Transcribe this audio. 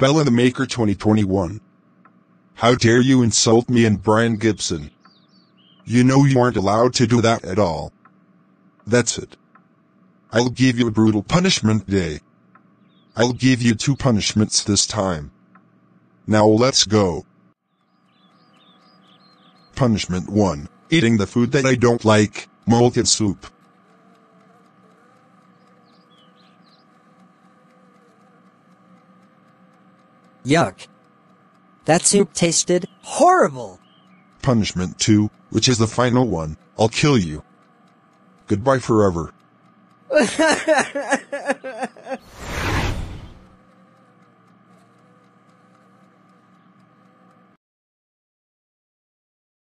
barbabellathemaker2021. How dare you insult me and Brian Gibson? You know you aren't allowed to do that at all. That's it. I'll give you a brutal punishment day. I'll give you 2 punishments this time. Now let's go. Punishment 1. Eating the food that I don't like, molten soup. Yuck. That soup tasted horrible. Punishment 2, which is the final one, I'll kill you. Goodbye forever.